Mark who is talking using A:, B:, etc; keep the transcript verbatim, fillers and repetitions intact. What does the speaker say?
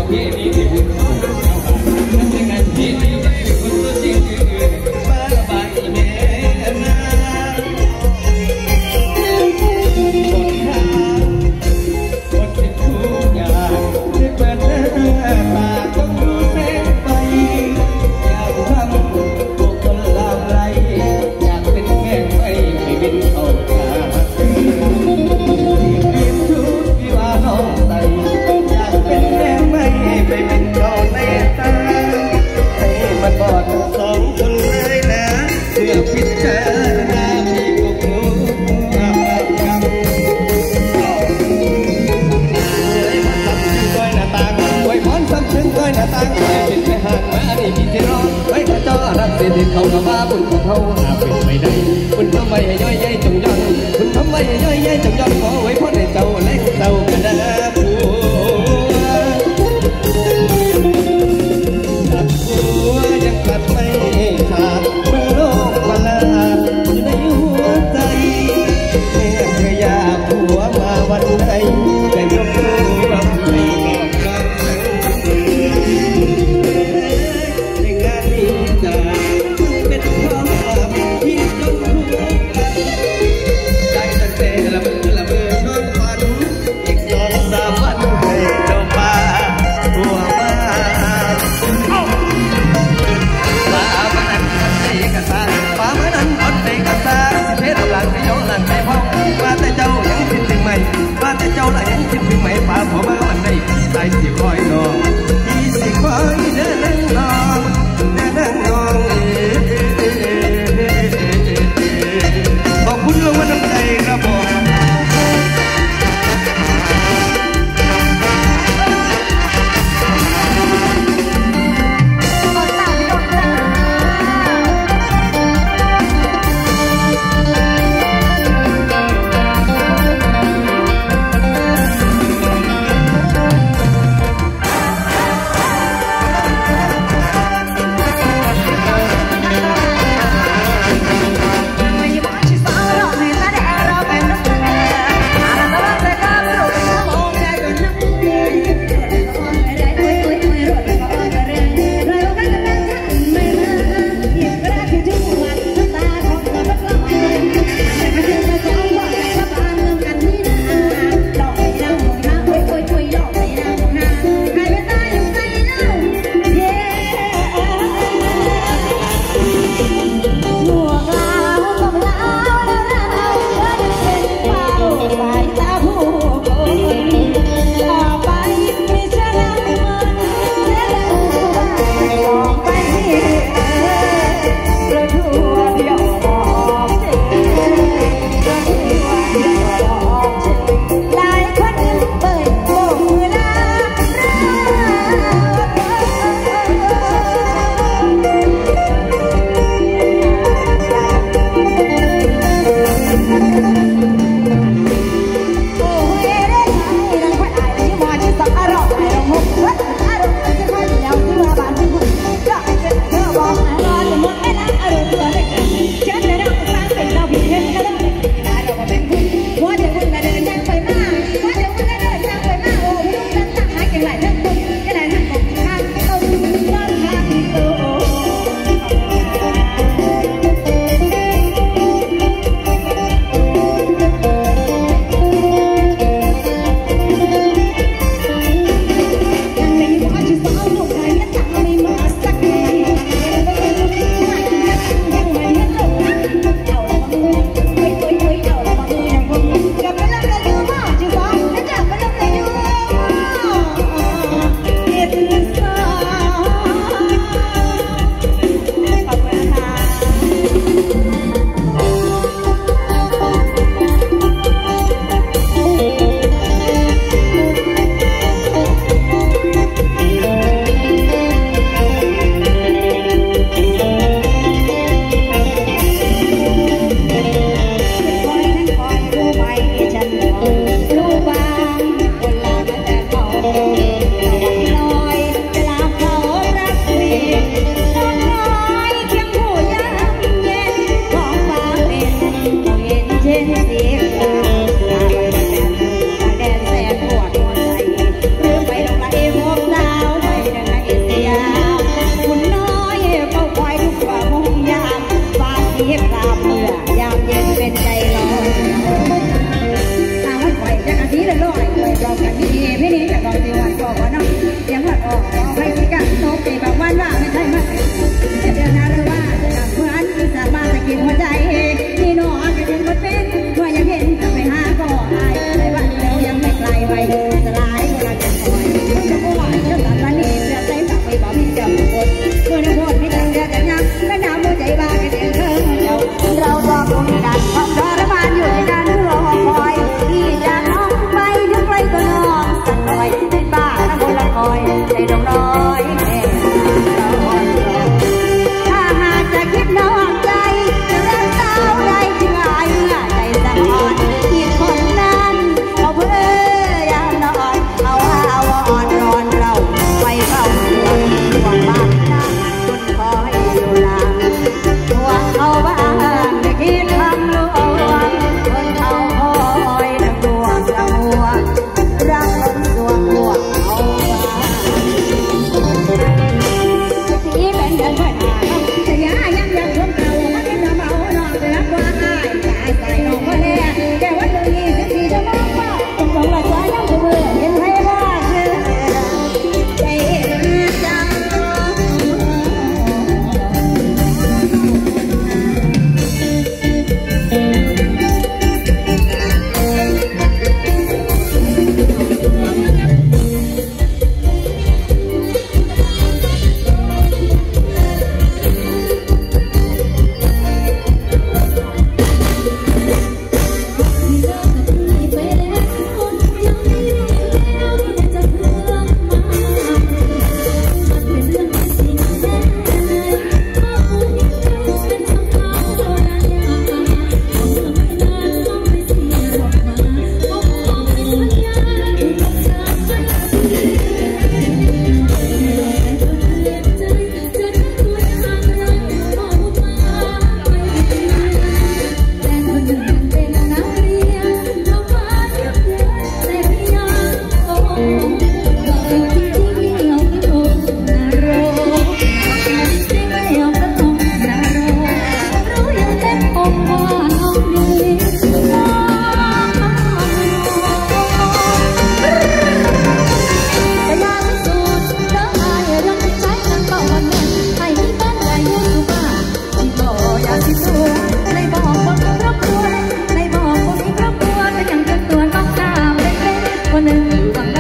A: เขาก็ว่าบุญของเขาหาเป็นไม่ได้บุญทำไว้ให้ย่อยใหญ่จงย่อนบุญทำไว้ให้ย่อยใหญ่จงย่อนขอไว้พ่อในเจ้าและเจ้ากันนะผัวถ้าผัวยังกลับไม่ขาดเมื่อโลกวันลาอยู่ในหัวใจแม่เคยอยากผัวมาวันใดแต่ยกมือรับไม่บอกรักในงานนี้จะเป็นความที่จนทุกข์
B: เป็นคนเป็นว่าอยากเห็นไปหาก็อายในวันเดียวยังไม่ไกลไว้สลายเวลาจะคอยจะพูดว่าจะตัดวันนี้จะใจสักไปบอกพี่เจ้าทุกคนเมื่อในโพดพี่จังเดียวจะยักและน้ำหัวใจบ้ากันเองเธอเจ้าเราต้องคงกันความทรมานอยู่ในการรอคอยพี่จะน้องไปถึงไกลก็น้องสักหน่อยเป็นบ้าทั้งคนละคอยใจดงน้อยแค่ถ้าหากจะคิดน้องใจจะรักสาวใดที่งายใจสะอ่อนอีกคนนั้นเอาเพื่อยามนอนเอาเอาอ่อนร้อนเราไปเข้าห่วงห่วงบ้านนั้นคนคอยอยู่หลังห่วงเอาบ้างจะคิดทำลวงคนเขาคอยดังดวงละหัวรักล้นดวงห่วงเอาบ้างที่เป็นเดินผ่านจะย้ายยังยังคงเก่ามันเป็นเบาหนอกจะรักว่าอายตายใส่น้องคนแน่แกวันเดือนยี่สิบสี่จะมองว่าต้องมองหลายซ้ายยังจะเบื่อเห็นให้ว่าเธอใจจังคนหนึ่ง